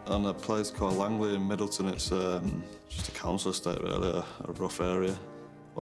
on a place called Langley in Middleton. It's just a council estate, really, a rough area.